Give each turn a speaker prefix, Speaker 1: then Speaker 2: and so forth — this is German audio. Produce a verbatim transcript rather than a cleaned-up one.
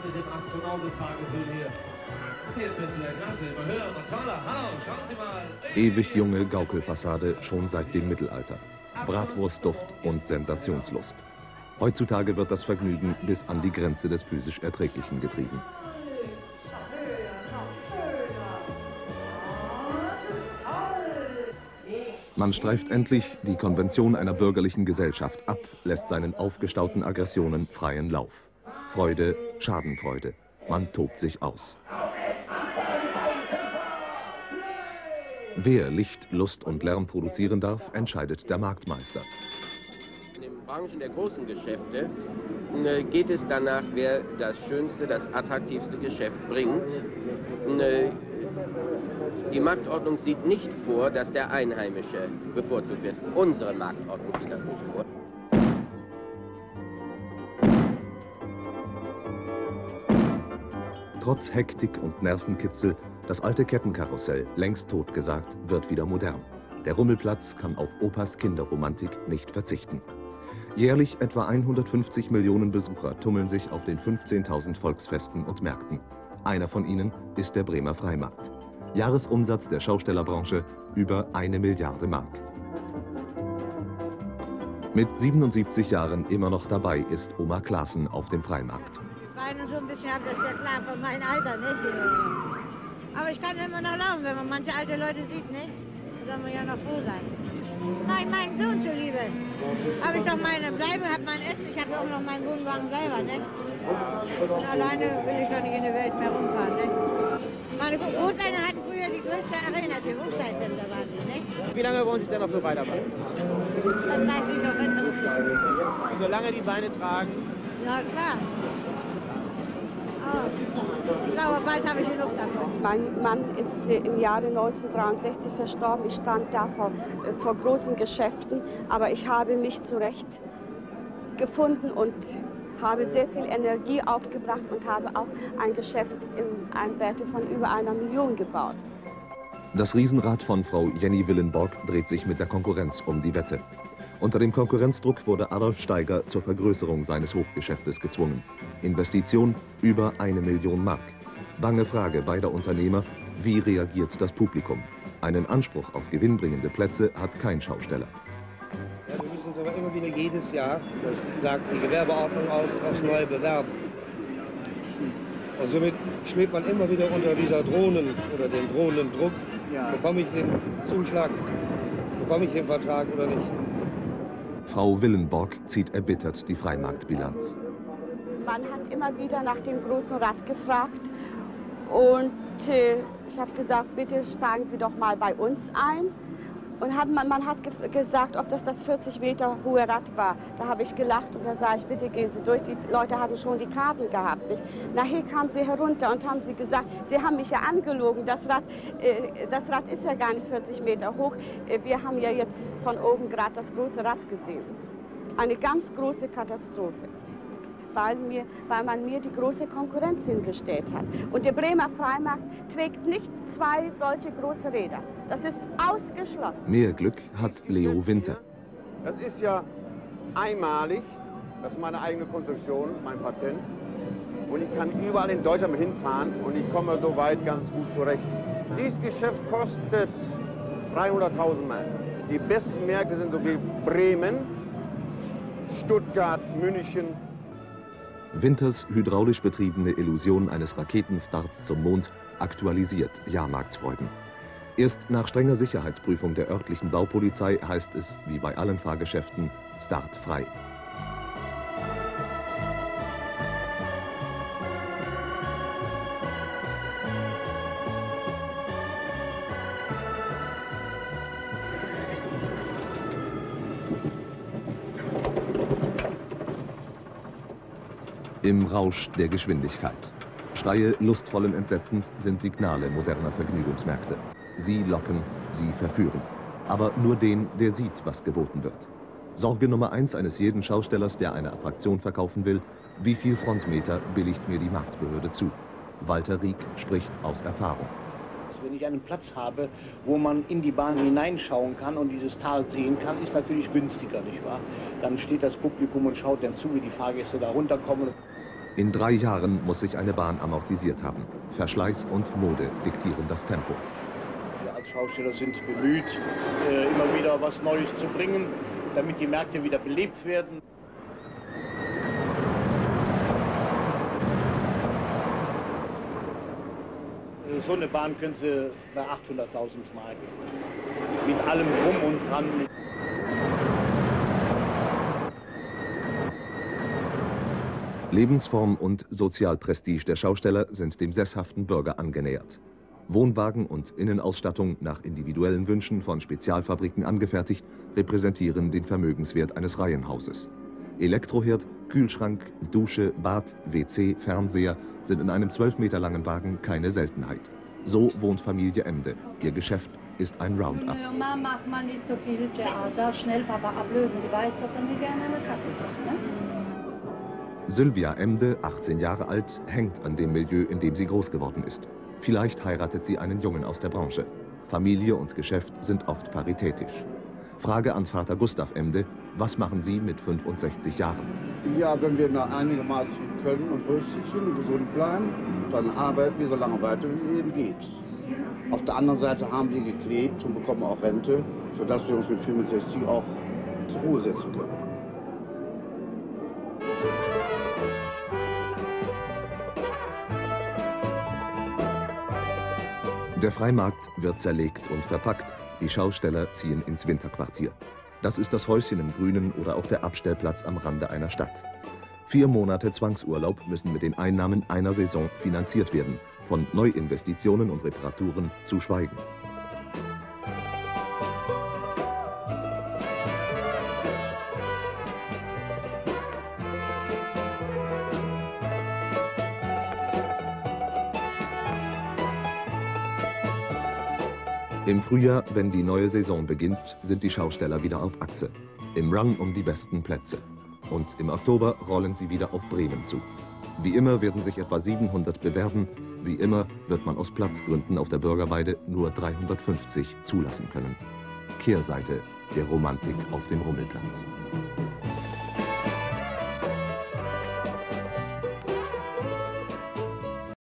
Speaker 1: mit dem Astronautenfahrgefühl hier. Hier sind Sie, klasse, immer höher und toller. Hallo, schauen Sie mal.
Speaker 2: Ewig junge Gaukelfassade schon seit dem Mittelalter. Bratwurstduft und Sensationslust. Heutzutage wird das Vergnügen bis an die Grenze des physisch Erträglichen getrieben. Man streift endlich die Konvention einer bürgerlichen Gesellschaft ab, lässt seinen aufgestauten Aggressionen freien Lauf. Freude, Schadenfreude. Man tobt sich aus. Wer Licht, Lust und Lärm produzieren darf, entscheidet der Marktmeister.
Speaker 3: In den Branchen der großen Geschäfte geht es danach, wer das schönste, das attraktivste Geschäft bringt. Die Marktordnung sieht nicht vor, dass der Einheimische bevorzugt wird. Unsere Marktordnung sieht das nicht vor.
Speaker 2: Trotz Hektik und Nervenkitzel, das alte Kettenkarussell, längst totgesagt, wird wieder modern. Der Rummelplatz kann auf Opas Kinderromantik nicht verzichten. Jährlich etwa hundertfünfzig Millionen Besucher tummeln sich auf den fünfzehntausend Volksfesten und Märkten. Einer von ihnen ist der Bremer Freimarkt. Jahresumsatz der Schaustellerbranche über eine Milliarde Mark. Mit siebenundsiebzig Jahren immer noch dabei ist Oma Klaassen auf dem Freimarkt.
Speaker 4: Ich weine so ein bisschen ab, das ist ja klar von meinem Alter, nicht? Aber ich kann immer noch laufen, wenn man manche alte Leute sieht, nicht? Da soll man ja noch froh sein. Nein, meinen Sohn zuliebe. Habe ich doch meine Bleibe, habe mein Essen, ich habe auch noch meinen Wohnwagen selber, nicht? Und alleine will ich doch nicht in der Welt mehr rumfahren, nicht? Meine Großeltern hatten früher die größte Arena für Hochseiltänzer, waren die, nicht?
Speaker 5: Wie lange wollen Sie denn noch so weitermachen?
Speaker 4: Das weiß ich noch nicht.
Speaker 5: Solange die Beine tragen?
Speaker 4: Ja, klar. Oh. Ich glaube, bald habe ich genug davon.
Speaker 6: Mein Mann ist im Jahre neunzehnhundertdreiundsechzig verstorben. Ich stand da vor, vor großen Geschäften, aber ich habe mich zurecht gefunden und habe sehr viel Energie aufgebracht und habe auch ein Geschäft in einem Werte von über einer Million gebaut.
Speaker 2: Das Riesenrad von Frau Jenny Willenborg dreht sich mit der Konkurrenz um die Wette. Unter dem Konkurrenzdruck wurde Adolf Steiger zur Vergrößerung seines Hochgeschäftes gezwungen. Investition über eine Million Mark. Bange Frage beider Unternehmer, wie reagiert das Publikum? Einen Anspruch auf gewinnbringende Plätze hat kein Schausteller.
Speaker 5: Ja, wir müssen uns aber immer wieder jedes Jahr, das sagt die Gewerbeordnung aus, aufs Neue bewerben. Und somit schwebt man immer wieder unter dieser drohenden oder dem drohenden Druck. Ja. Bekomme ich den Zuschlag, bekomme ich den Vertrag oder nicht?
Speaker 2: Frau Willenborg zieht erbittert die Freimarktbilanz.
Speaker 6: Man hat immer wieder nach dem großen Rad gefragt und äh, ich habe gesagt, bitte steigen Sie doch mal bei uns ein. Und hat man, man hat ge gesagt, ob das das vierzig Meter hohe Rad war. Da habe ich gelacht und da sage ich, bitte gehen Sie durch. Die Leute hatten schon die Karten gehabt. Nicht? Nachher kamen sie herunter und haben sie gesagt, Sie haben mich ja angelogen. Das Rad, äh, das Rad ist ja gar nicht vierzig Meter hoch. Äh, wir haben ja jetzt von oben gerade das große Rad gesehen. Eine ganz große Katastrophe. Weil, mir, weil man mir die große Konkurrenz hingestellt hat. Und der Bremer Freimarkt trägt nicht zwei solche große Räder. Das ist ausgeschlossen.
Speaker 2: Mehr Glück hat Leo Winter.
Speaker 7: Das ist ja einmalig, das ist meine eigene Konstruktion, mein Patent. Und ich kann überall in Deutschland mit hinfahren und ich komme soweit ganz gut zurecht. Dieses Geschäft kostet dreihunderttausend Mark. Die besten Märkte sind so wie Bremen, Stuttgart, München.
Speaker 2: Winters hydraulisch betriebene Illusion eines Raketenstarts zum Mond aktualisiert Jahrmarktsfreuden. Erst nach strenger Sicherheitsprüfung der örtlichen Baupolizei heißt es, wie bei allen Fahrgeschäften, startfrei. Im Rausch der Geschwindigkeit. Schreie lustvollen Entsetzens sind Signale moderner Vergnügungsmärkte. Sie locken, sie verführen. Aber nur den, der sieht, was geboten wird. Sorge Nummer eins eines jeden Schaustellers, der eine Attraktion verkaufen will: wie viel Frontmeter billigt mir die Marktbehörde zu? Walter Rieck spricht aus Erfahrung.
Speaker 8: Wenn ich einen Platz habe, wo man in die Bahn hineinschauen kann und dieses Tal sehen kann, ist natürlich günstiger, nicht wahr? Dann steht das Publikum und schaut dann zu, wie die Fahrgäste da runterkommen.
Speaker 2: In drei Jahren muss sich eine Bahn amortisiert haben. Verschleiß und Mode diktieren das Tempo.
Speaker 8: Wir als Schausteller sind bemüht, immer wieder was Neues zu bringen, damit die Märkte wieder belebt werden. So eine Bahn können Sie bei achthunderttausend Mark. Mit allem Drum und Dran.
Speaker 2: Lebensform und Sozialprestige der Schausteller sind dem sesshaften Bürger angenähert. Wohnwagen und Innenausstattung nach individuellen Wünschen von Spezialfabriken angefertigt, repräsentieren den Vermögenswert eines Reihenhauses. Elektroherd, Kühlschrank, Dusche, Bad, W C, Fernseher sind in einem zwölf Meter langen Wagen keine Seltenheit. So wohnt Familie Emde. Ihr Geschäft ist ein Roundup.
Speaker 9: Mama macht man nicht so viel Theater, schnell Papa ablösen. Du weißt, dass er nie gerne an der Kasse sitzt, ne?
Speaker 2: Sylvia Emde, achtzehn Jahre alt, hängt an dem Milieu, in dem sie groß geworden ist. Vielleicht heiratet sie einen Jungen aus der Branche. Familie und Geschäft sind oft paritätisch. Frage an Vater Gustav Emde: Was machen Sie mit fünfundsechzig Jahren?
Speaker 10: Ja, wenn wir noch einigermaßen können und rüstig sind und gesund bleiben, dann arbeiten wir so lange weiter, wie es eben geht. Auf der anderen Seite haben wir geklebt und bekommen auch Rente, sodass wir uns mit fünfundsechzig auch zur Ruhe setzen können.
Speaker 2: Der Freimarkt wird zerlegt und verpackt. Die Schausteller ziehen ins Winterquartier. Das ist das Häuschen im Grünen oder auch der Abstellplatz am Rande einer Stadt. Vier Monate Zwangsurlaub müssen mit den Einnahmen einer Saison finanziert werden. Von Neuinvestitionen und Reparaturen zu schweigen. Im Frühjahr, wenn die neue Saison beginnt, sind die Schausteller wieder auf Achse. Im Run um die besten Plätze. Und im Oktober rollen sie wieder auf Bremen zu. Wie immer werden sich etwa siebenhundert bewerben. Wie immer wird man aus Platzgründen auf der Bürgerweide nur dreihundertfünfzig zulassen können. Kehrseite der Romantik auf dem Rummelplatz.